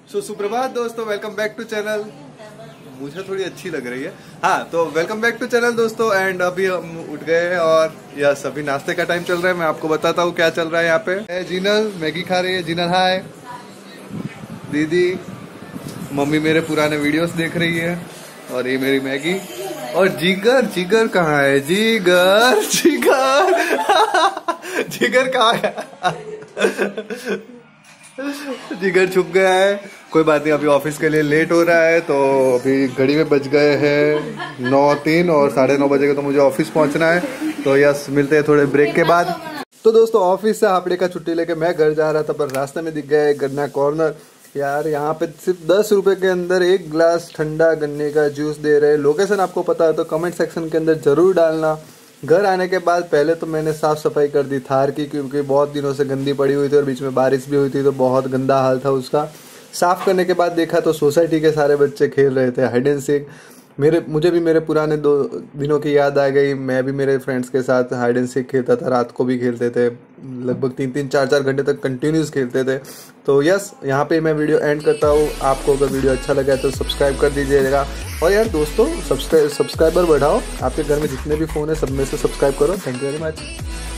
सुप्रभात दोस्तों, welcome back to channel. मुझे थोड़ी अच्छी लग रही है। हाँ, तो वेलकम बैक टू चैनल दोस्तों। एंड अभी हम उठ गए हैं और यस, अभी नाश्ते का टाइम चल रहा है। मैं आपको बताता हूँ क्या चल रहा है यहाँ पे। जीनल मैगी खा रही है। जीनल हाय। दीदी, मम्मी मेरे पुराने वीडियोस देख रही है और ये मेरी मैगी। और जिगर, जिगर कहाँ है? जिगर, जिगर जिगर कहाँ है? जिगर छुप गया है। कोई बात नहीं, अभी ऑफिस के लिए लेट हो रहा है। तो अभी घड़ी में बज गए हैं 9:03 और 9:30 बजे तो मुझे ऑफिस पहुंचना है। तो यस, मिलते हैं थोड़े ब्रेक के बाद। तो दोस्तों, ऑफिस से हाफड़े का छुट्टी लेके मैं घर जा रहा था, पर रास्ते में दिख गया है गन्ना कॉर्नर। यार, यहाँ पे सिर्फ 10 रुपए के अंदर एक गिलास ठंडा गन्ने का जूस दे रहे हैं। लोकेशन आपको पता है तो कमेंट सेक्शन के अंदर जरूर डालना। घर आने के बाद पहले तो मैंने साफ सफाई कर दी थार की, क्योंकि बहुत दिनों से गंदी पड़ी हुई थी और बीच में बारिश भी हुई थी तो बहुत गंदा हाल था उसका। साफ करने के बाद देखा तो सोसाइटी के सारे बच्चे खेल रहे थे हाइड एंड सीक। मुझे भी मेरे पुराने दिनों की याद आ गई। मैं भी मेरे फ्रेंड्स के साथ हाइड एंड सीक खेलता था, रात को भी खेलते थे, लगभग 3-3, 4-4 घंटे तक कंटिन्यूस खेलते थे। तो यस, यहाँ पे मैं वीडियो एंड करता हूँ। आपको अगर वीडियो अच्छा लगा तो सब्सक्राइब कर दीजिएगा। और यार दोस्तों, सब्सक्राइबर बढ़ाओ। आपके घर में जितने भी फ़ोन है सब में से सब्सक्राइब करो। Thank you very much.